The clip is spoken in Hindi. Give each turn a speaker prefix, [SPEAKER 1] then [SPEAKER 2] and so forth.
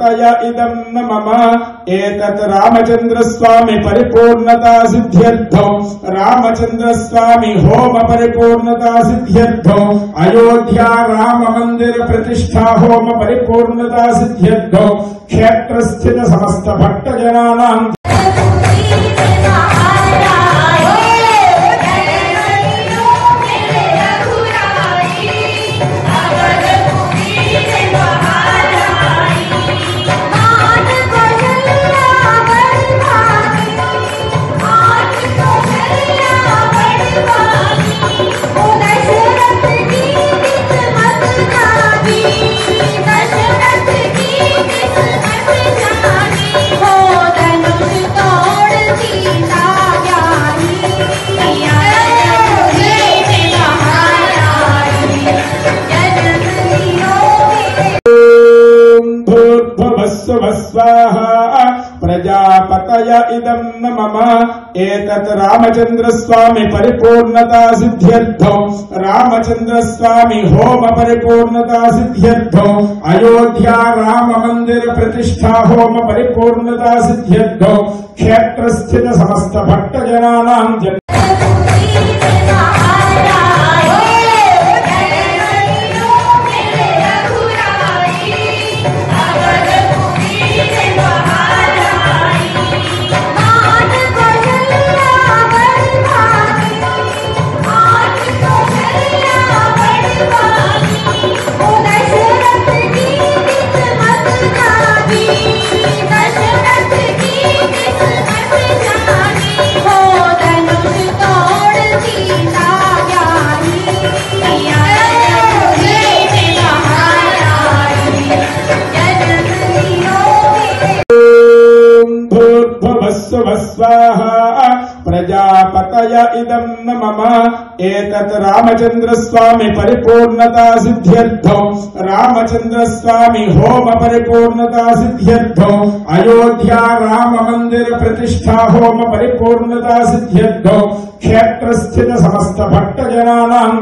[SPEAKER 1] प्रजापतय इदं न मम एतत् रामचंद्र स्वामी परिपूर्णता सिद्ध्यर्थं रामचंद्र स्वामी होम परिपूर्णता सिद्ध्यर्थं अयोध्या राम मंदिर प्रतिष्ठा होम परिपूर्णता सिद्ध्यर्थं क्षेत्र स्थित समस्त भक्त जनानां स्वाहा प्रजापतय इदं न मम एतत् रामचंद्र स्वामी परिपूर्णता सिद्ध्यर्थं रामचंद्र स्वामी होम परिपूर्णता सिद्ध्यर्थं अयोध्या राम मंदिर प्रतिष्ठा होम परिपूर्णता सिद्ध्यर्थं क्षेत्र स्थित समस्त भक्त जनानां स्वाहा प्रजापतय इदं न मम एतत् रामचंद्र स्वामी परिपूर्णता सिद्ध्यर्थं रामचंद्र स्वामी होम परिपूर्णता सिद्ध्यर्थं अयोध्या राम मंदिर प्रतिष्ठा होम परिपूर्णता सिद्ध्यर्थं क्षेत्र स्थित समस्त भक्त जनानां